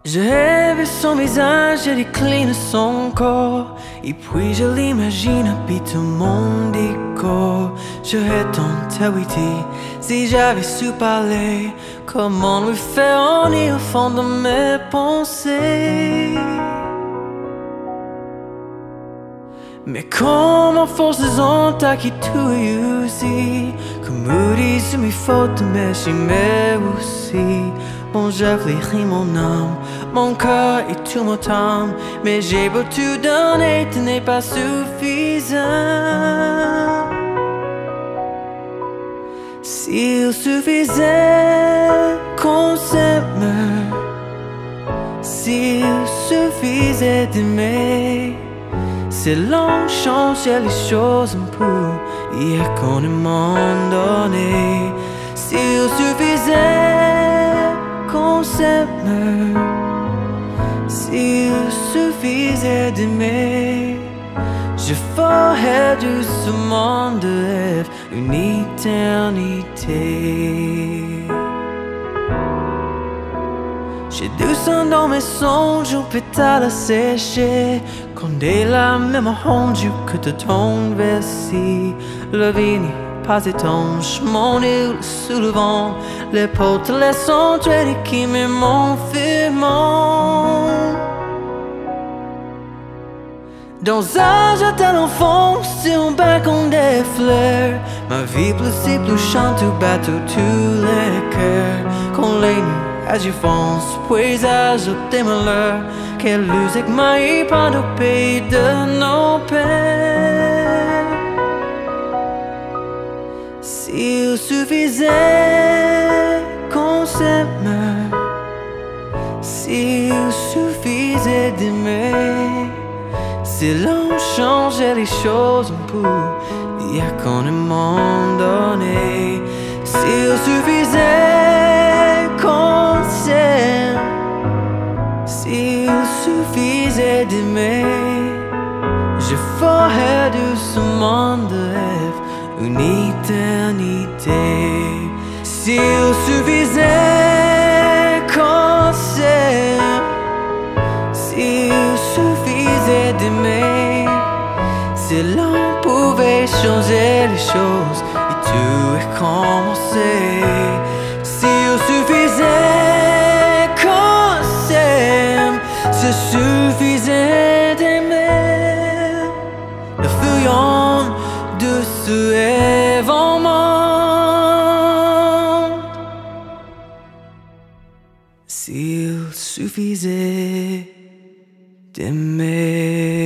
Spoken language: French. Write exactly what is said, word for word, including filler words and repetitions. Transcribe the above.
Je rêve son visage et décline son corps. Et puis je l'imagine habite mon décor. J'aurais tant t'habiter si j'avais su parler. Comment lui faire ennuyer au fond de mes pensées. Mais comment force des ondes qui tuent aussi. Comme dis mes fautes mais j'y mets aussi. Bon j'affléchis mon âme, mon cœur et tout mon temps. Mais j'ai beau tout donner, tu n'es pas suffisant. S'il suffisait qu'on s'aime, s'il suffisait d'aimer, c'est l'on changeait les choses un peu, hier qu'on est donné. S'il suffisait qu'on s'aime, s'il suffisait d'aimer, je ferais de ce monde de rêve une éternité. J'ai du sang dans mes songes, au pétale asséché. Quand des larmes m'ont rendu que de ton vessie. Le vini pas étanche, mon île sous le vent. Les potes laissent entrer et qui me m'enferment. Dans un jardin d'enfance, sur un balcon des fleurs, ma vie plus si plus chante au bateau tous les cœurs. Quand les nuits agissent, puis ajoute des malheurs, quelle musique m'aille pas au pays de nos pères. S'il suffisait qu'on s'aime, s'il suffisait d'aimer, si l'on changeait les choses un peu, il y a qu'on est donné. S'il suffisait qu'on s'aime, s'il suffisait d'aimer, je ferais de ce monde de rêve une éternité. S'il suffisait qu'on s'aime, s'il suffisait d'aimer, si l'on pouvait changer les choses et tout recommencer. S'il suffisait qu'on s'aime, s'il suffisait d'aimer, nous ferions de ce rêve en monde. S'il suffisait d'aimer.